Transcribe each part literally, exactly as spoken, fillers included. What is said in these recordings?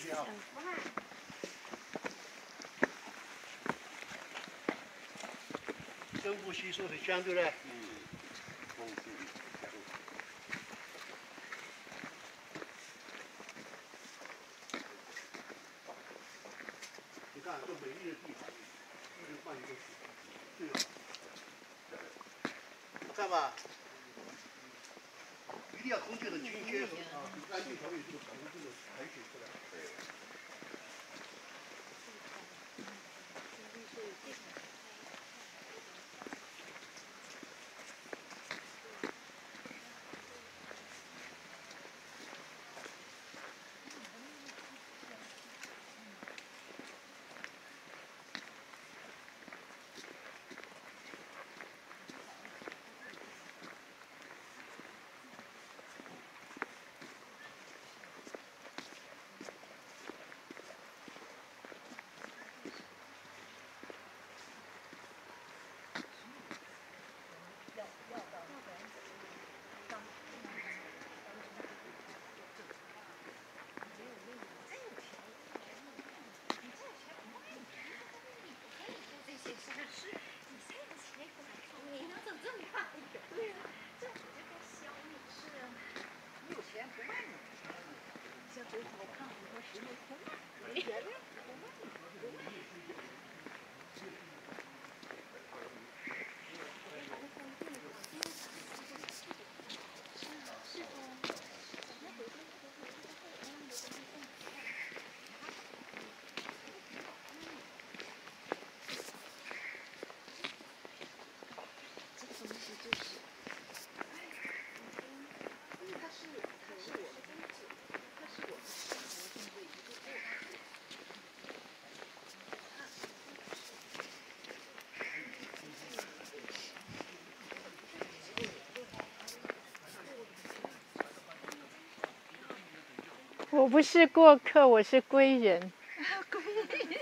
根部吸收很香，对不对？嗯。根部香。你看这美丽的地方，一人换一个水，最好。看吧，一定要空气很清洁和啊很干净，才会有这个产生这种排水出来。对。 我不是过客，我是归人。 归人。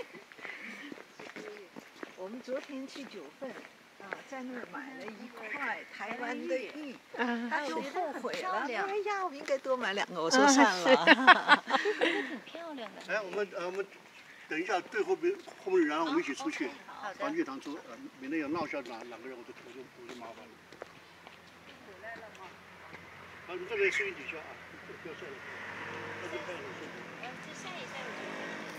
我们昨天去九份，啊，在那儿买了一块台湾的玉， 啊， 他就后悔了。 哎呀，我们应该多买两个。我说算了。 挺漂亮的。 哎，我们呃，我们等一下最后面后面，然后我们一起出去，团聚堂出，呃，免得有闹下哪两个人，我就我就我就麻烦了。回来了吗？啊，你这个收音底下啊，不要晒了。 嗯，就晒一晒我觉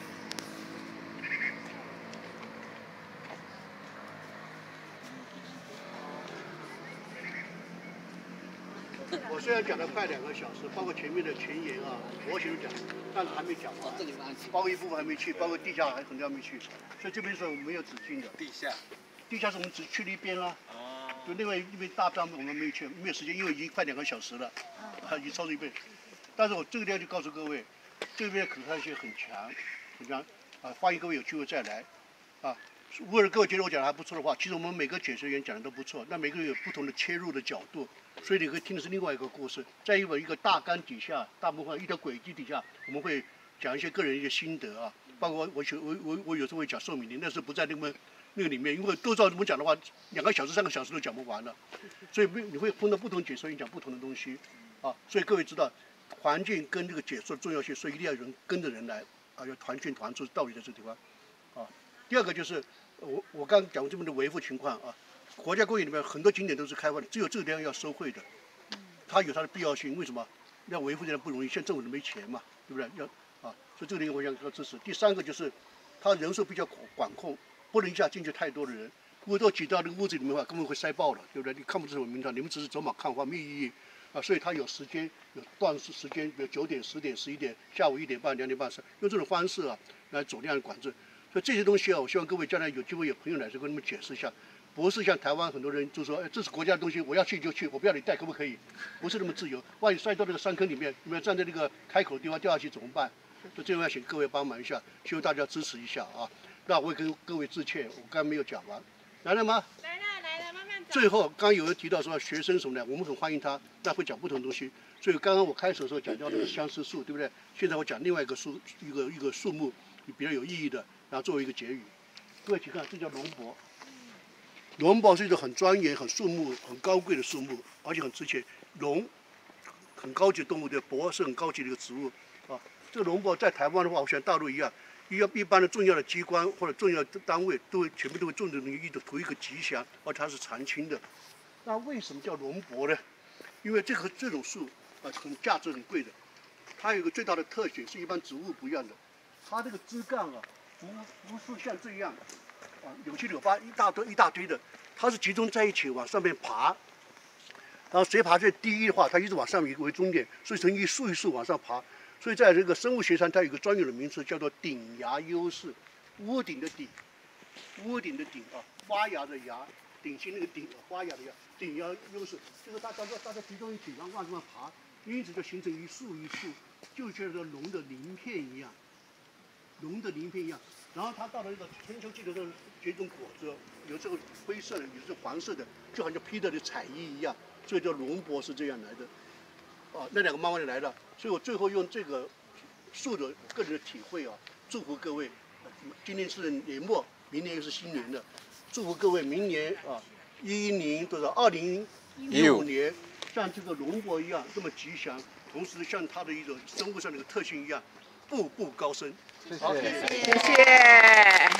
得。我虽然讲了快两个小时，包括前面的前言啊、模型讲，但是还没讲完。这里包括一部分还没去，包括地下还很多还没去，所以这边是没有止境的。地下，地下是我们只去了一边啦。哦。就另外一边大帐我们没有去，没有时间，因为已经快两个小时了，啊，已经超出一倍。但是我这个地方就告诉各位。 这边可看性很强，很强啊！欢迎各位有机会再来，啊！如果各位觉得我讲的还不错的话，其实我们每个解说员讲的都不错，那每个人有不同的切入的角度，所以你可以听的是另外一个故事。在一个一个大纲底下，大部分一条轨迹底下，我们会讲一些个人一些心得啊，包括我我我我有时候会讲寿命林，但是不在那么那个里面，因为都照这么讲的话，两个小时、三个小时都讲不完了，所以你会分到不同解说员讲不同的东西，啊！所以各位知道。 环境跟这个解说重要性，所以一定要有人跟着人来啊，要团进团出，道理在这个地方啊。第二个就是我我刚讲这么的维护情况啊，国家公园里面很多景点都是开放的，只有这个地方要收费的，它有它的必要性。为什么？要维护这样不容易，现在政府都没钱嘛，对不对？要啊，所以这个地方我想要支持。第三个就是它人数比较管控，不能一下进去太多的人，如果都挤到那个屋子里面的话，根本会塞爆了，对不对？你看不出什么名堂，你们只是走马看花，没意义。 啊，所以它有时间，有段时时间，比如九点、十点、十一点，下午一点半、两点半，用这种方式啊来走量管制。所以这些东西啊，我希望各位将来有机会有朋友来，就跟他们解释一下，不是像台湾很多人就说，哎，这是国家的东西，我要去就去，我不要你带，可不可以？不是那么自由。万一摔到那个山坑里面，你们站在那个开口的地方掉下去怎么办？所以这个要请各位帮忙一下，希望大家支持一下啊。那我也跟各位致歉，我刚刚没有讲完，来了吗？来了，来了，慢慢走。最后，刚刚有人提到说学生什么的，我们很欢迎他，那会讲不同的东西。所以刚刚我开始的时候讲到那个相思树，对不对？现在我讲另外一个树，一个一个树木比较有意义的，然后作为一个结语。各位请看，这叫龙柏。龙柏是一种很庄严、很树木、很高贵的树木，而且很值钱。龙很高级的动物，对，柏是很高级的一个植物啊。 这个龙柏在台湾的话，我想大陆一样，一一般的重要的机关或者重要的单位都会全部都会种这种一的图一个吉祥，而它是常青的。那为什么叫龙柏呢？因为这个这种树啊，很价值很贵的。它有一个最大的特点是一般植物不一样的，它这个枝干啊，不不是像这样啊扭七扭八一大堆一大堆的，它是集中在一起往上面爬。然后谁爬最低的话，它一直往上面为终点，所以从一树一树往上爬。所以在这个生物学上，它有一个专有的名词叫做顶芽优势，屋顶的顶，屋顶的顶啊，发芽的芽，顶心那个顶，发芽的芽，顶芽优势，就是大家大家集中一起，然后往上爬，因此就形成一树一树，就像这个龙的鳞片一样，龙的鳞片一样。然后它到了那个春秋季的时候，结一种果子，有这个灰色的，有这个黄色的，就好像披着的彩衣一样。所以叫龙柏是这样来的，啊，那两个慢慢的来了。所以我最后用这个树的个人的体会啊，祝福各位，今天是年末，明年又是新年了，祝福各位明年啊，一零多少二零一五年，像这个龙柏一样这么吉祥，同时像它的一种生物上的一个特性一样，步步高升。 谢谢， 谢谢。